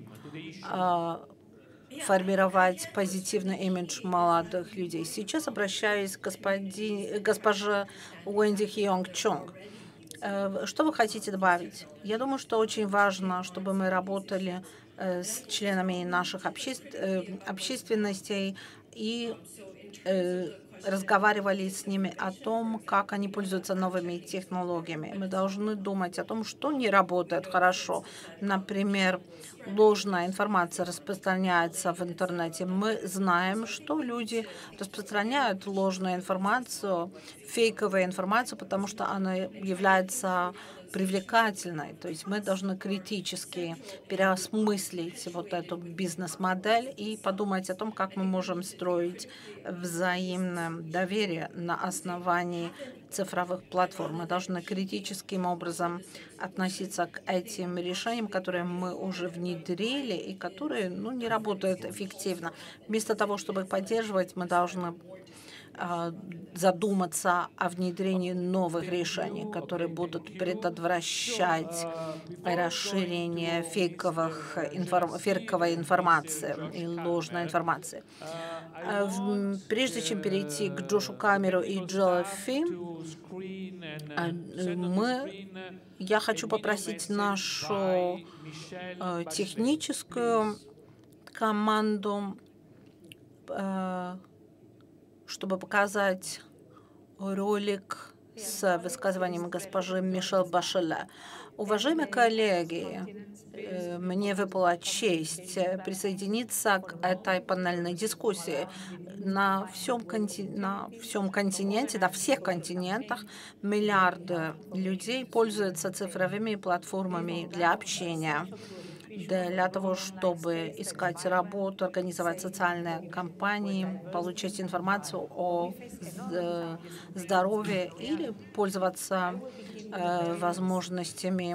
формировать позитивный имидж молодых людей. Сейчас обращаюсь к господи, госпоже Уэнди Хионг Чонг. Что вы хотите добавить? Я думаю, что очень важно, чтобы мы работали с членами наших обще... общественностей и разговаривали с ними о том, как они пользуются новыми технологиями. Мы должны думать о том, что не работает хорошо. Например, ложная информация распространяется в интернете. Мы знаем, что люди распространяют ложную информацию, фейковую информацию, потому что она является привлекательной. То есть мы должны критически переосмыслить вот эту бизнес-модель и подумать о том, как мы можем строить взаимное доверие на основании цифровых платформ. Мы должны критическим образом относиться к этим решениям, которые мы уже внедрили и которые ну, не работают эффективно. Вместо того, чтобы их поддерживать, мы должны задуматься о внедрении новых решений, которые будут предотвращать расширение фейковых информ... фейковой информации и ложной информации. Прежде чем перейти к Джошу Камеру и Джоэл Фи, мы... я хочу попросить нашу техническую команду, чтобы показать ролик с высказыванием госпожи Мишель Башеле. Уважаемые коллеги, мне выпала честь присоединиться к этой панельной дискуссии. На всем, конти... на всем континенте, на всех континентах миллиарды людей пользуются цифровыми платформами для общения, для того, чтобы искать работу, организовать социальные кампании, получить информацию о здоровье или пользоваться э, возможностями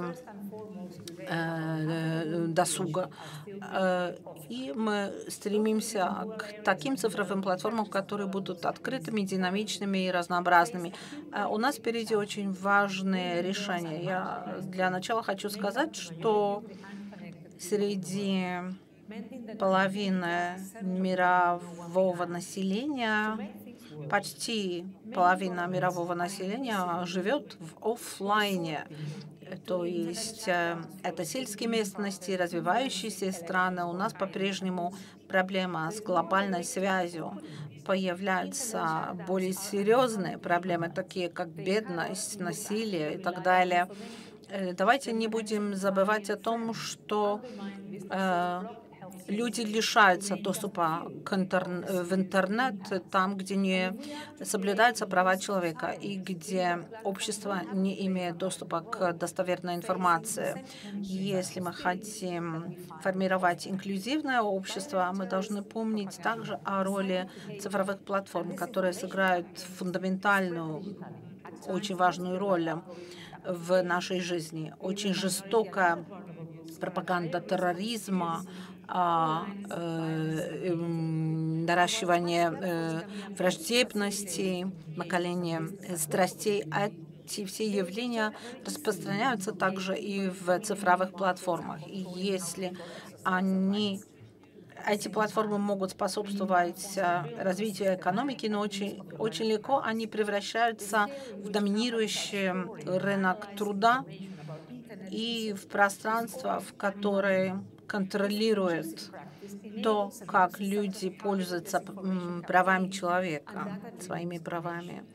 э, досуга. Э, и мы стремимся к таким цифровым платформам, которые будут открытыми, динамичными и разнообразными. Э, у нас впереди очень важные решения. Я для начала хочу сказать, что среди половины мирового населения, почти половина мирового населения живет в офлайне. То есть это сельские местности, развивающиеся страны. У нас по-прежнему проблема с глобальной связью. Появляются более серьезные проблемы, такие как бедность, насилие и так далее. Давайте не будем забывать о том, что э, люди лишаются доступа к интер... в интернет там, где не соблюдаются права человека и где общество не имеет доступа к достоверной информации. Если мы хотим формировать инклюзивное общество, мы должны помнить также о роли цифровых платформ, которые сыграют фундаментальную, очень важную роль в нашей жизни. Очень жестокая пропаганда терроризма, а, э, э, наращивание э, враждебности, накаление страстей. Эти все явления распространяются также и в цифровых платформах. И если они Эти платформы могут способствовать развитию экономики, но очень, очень легко они превращаются в доминирующий рынок труда и в пространство, в которое контролирует то, как люди пользуются правами человека, своими правами.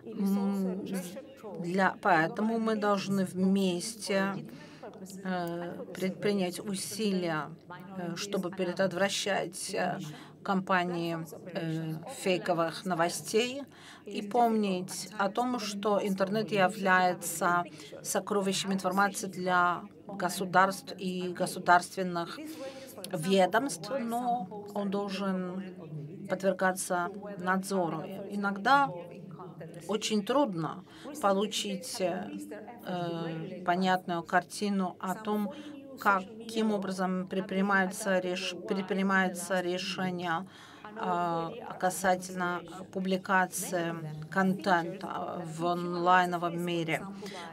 Для, поэтому мы должны вместе э, предпринять усилия, э, чтобы предотвращать э, кампании э, фейковых новостей и помнить о том, что интернет является сокровищем информации для государств и государственных ведомств, но он должен подвергаться надзору. Иногда очень трудно получить э, понятную картину о том, каким образом предпринимаются, реш... предпринимаются решения э, касательно публикации контента в онлайновом мире.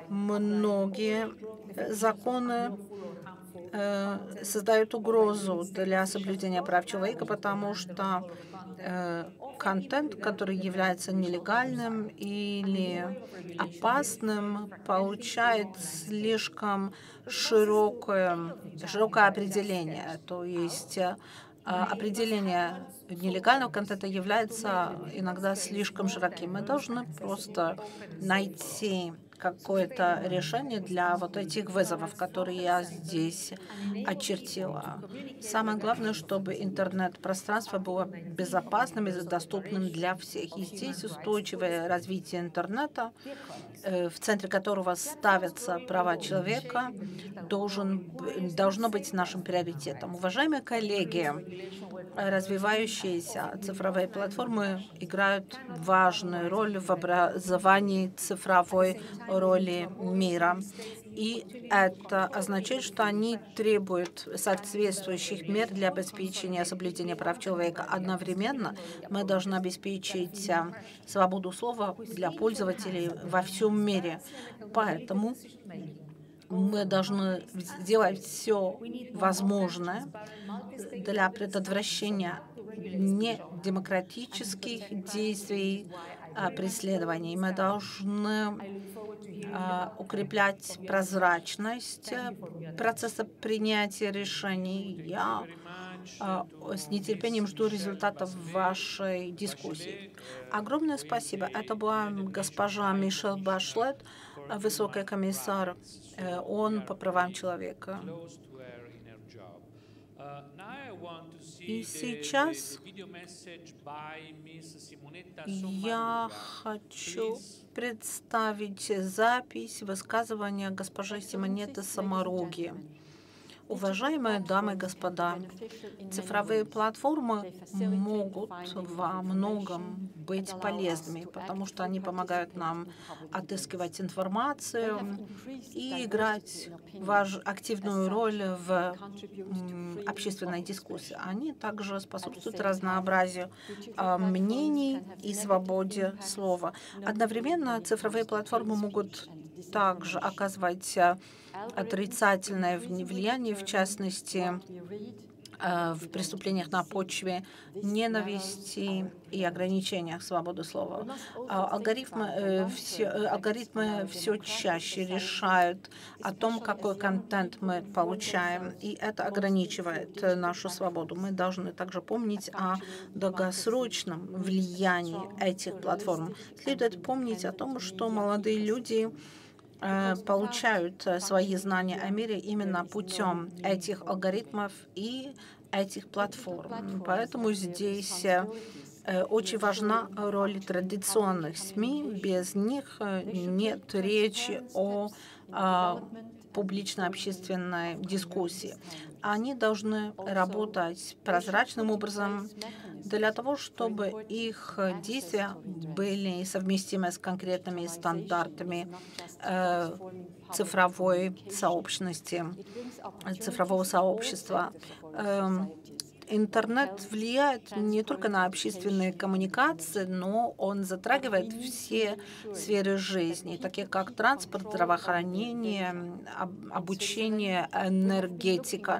Многие законы э, создают угрозу для соблюдения прав человека, потому что э, контент, который является нелегальным или опасным, получает слишком широкое, широкое определение. То есть определение нелегального контента является иногда слишком широким. Мы должны просто найти какое-то решение для вот этих вызовов, которые я здесь очертила. Самое главное, чтобы интернет-пространство было безопасным и доступным для всех. И здесь устойчивое развитие интернета, в центре которого ставятся права человека, должен, должно быть нашим приоритетом. Уважаемые коллеги, развивающиеся цифровые платформы играют важную роль в образовании цифровой роли мира. И это означает, что они требуют соответствующих мер для обеспечения соблюдения прав человека. Одновременно мы должны обеспечить свободу слова для пользователей во всем мире. Поэтому мы должны сделать все возможное для предотвращения недемократических действий, преследований. Мы должны укреплять прозрачность процесса принятия решений. Я с нетерпением жду результатов вашей дискуссии. Огромное спасибо. Это была госпожа Мишель Башлет, высокий комиссар ООН по правам человека. И сейчас я хочу представить запись высказывания госпожи Симонетты Самаруги. Уважаемые дамы и господа, цифровые платформы могут во многом быть полезными, потому что они помогают нам отыскивать информацию и играть важ... активную роль в общественной дискуссии. Они также способствуют разнообразию мнений и свободе слова. Одновременно цифровые платформы могут также оказывать отрицательное влияние, в частности, в преступлениях на почве ненависти и ограничениях свободы слова. Алгоритмы все, алгоритмы все чаще решают о том, какой контент мы получаем, и это ограничивает нашу свободу. Мы должны также помнить о долгосрочном влиянии этих платформ. Следует помнить о том, что молодые люди получают свои знания о мире именно путем этих алгоритмов и этих платформ. Поэтому здесь очень важна роль традиционных СМИ. Без них нет речи о публично-общественной дискуссии. Они должны работать прозрачным образом для того, чтобы их действия были совместимы с конкретными стандартами э, цифровой сообщности, цифрового сообщества. Э, Интернет влияет не только на общественные коммуникации, но он затрагивает все сферы жизни, такие как транспорт, здравоохранение, обучение, энергетика.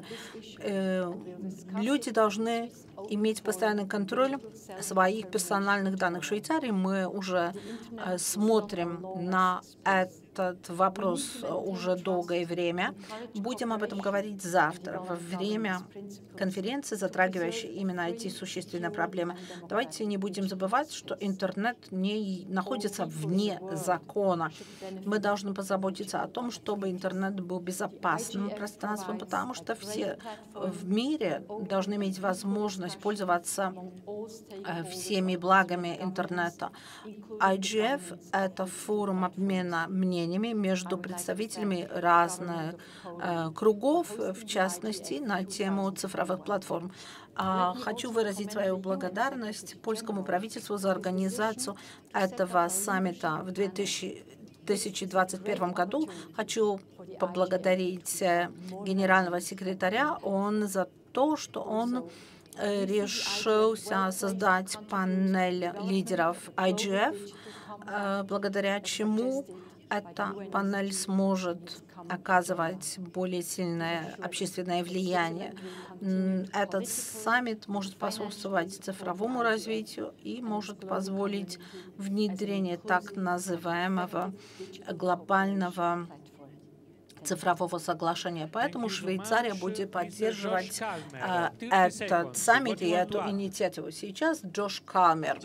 Люди должны иметь постоянный контроль своих персональных данных. В Швейцарии мы уже смотрим на это этот вопрос уже долгое время. Будем об этом говорить завтра, во время конференции, затрагивающей именно эти существенные проблемы. Давайте не будем забывать, что интернет не находится вне закона. Мы должны позаботиться о том, чтобы интернет был безопасным пространством, потому что все в мире должны иметь возможность пользоваться всеми благами интернета. ай джи эф — это форум обмена мнениями между представителями разных э, кругов, в частности, на тему цифровых платформ. А, хочу выразить свою благодарность польскому правительству за организацию этого саммита в две тысячи двадцать первом году. Хочу поблагодарить генерального секретаря он за то, что он решился создать панель лидеров ай джи эф, благодаря чему эта панель сможет оказывать более сильное общественное влияние. Этот саммит может способствовать цифровому развитию и может позволить внедрение так называемого глобального цифрового соглашения. Поэтому Швейцария будет поддерживать э, этот саммит и эту инициативу. Сейчас Джош Калмер.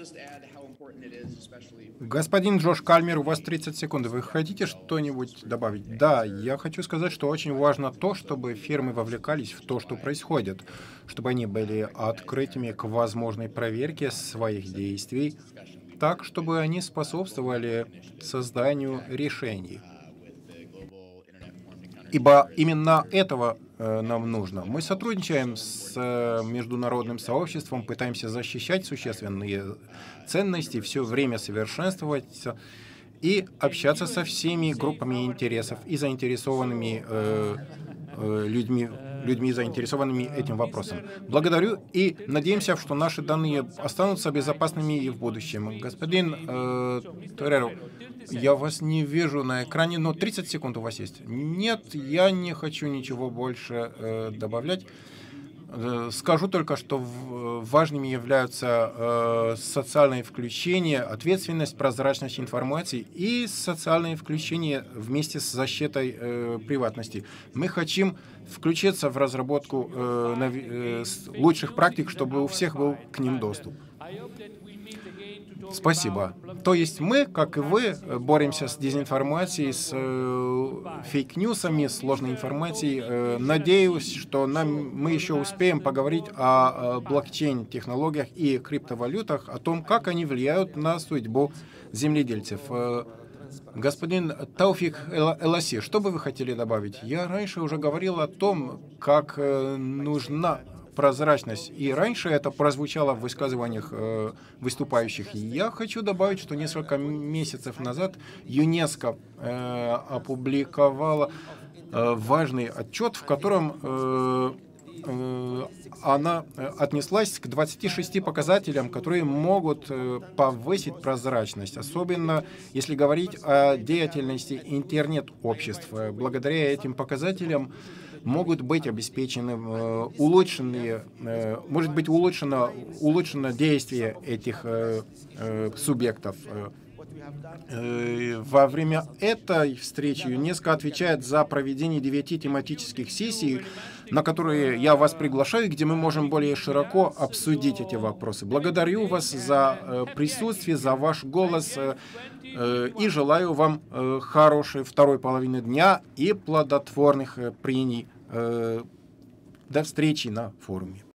Господин Джош Калмер, у вас тридцать секунд. Вы хотите что-нибудь добавить? Да, я хочу сказать, что очень важно то, чтобы фирмы вовлекались в то, что происходит, чтобы они были открытыми к возможной проверке своих действий, так, чтобы они способствовали созданию решений. Ибо именно этого э, нам нужно. Мы сотрудничаем с э, международным сообществом, пытаемся защищать существенные ценности, все время совершенствоваться и общаться со всеми группами интересов и заинтересованными э, э, людьми, людьми, заинтересованными этим вопросом. Благодарю и надеемся, что наши данные останутся безопасными и в будущем. Господин э, Тореро, я вас не вижу на экране, но тридцать секунд у вас есть. Нет, я не хочу ничего больше э, добавлять. Э, скажу только, что в, важными являются э, социальное включение, ответственность, прозрачность информации и социальное включение вместе с защитой э, приватности. Мы хотим включиться в разработку э, нав... э, лучших практик, чтобы у всех был к ним доступ. Спасибо. То есть мы, как и вы, боремся с дезинформацией, с э, фейк-ньюсами, с ложной информацией. Э, надеюсь, что нам, мы еще успеем поговорить о, о блокчейн-технологиях и криптовалютах, о том, как они влияют на судьбу земледельцев. Э, господин Тауфик Эласи, что бы вы хотели добавить? Я раньше уже говорил о том, как э, нужна прозрачность. И раньше это прозвучало в высказываниях э, выступающих. Я хочу добавить, что несколько месяцев назад ЮНЕСКО э, опубликовала э, важный отчет, в котором э, э, она отнеслась к двадцати шести показателям, которые могут э, повысить прозрачность, особенно если говорить о деятельности интернет-обществ. Благодаря этим показателям могут быть обеспечены э, улучшенные, э, может быть улучшено, улучшено действие этих э, э, субъектов. Э, во время этой встречи ЮНЕСКО отвечает за проведение девяти тематических сессий, на которые я вас приглашаю, где мы можем более широко обсудить эти вопросы. Благодарю вас за э, присутствие, за ваш голос э, э, и желаю вам э, хорошей второй половины дня и плодотворных э, прений. Э, до встречи на форуме.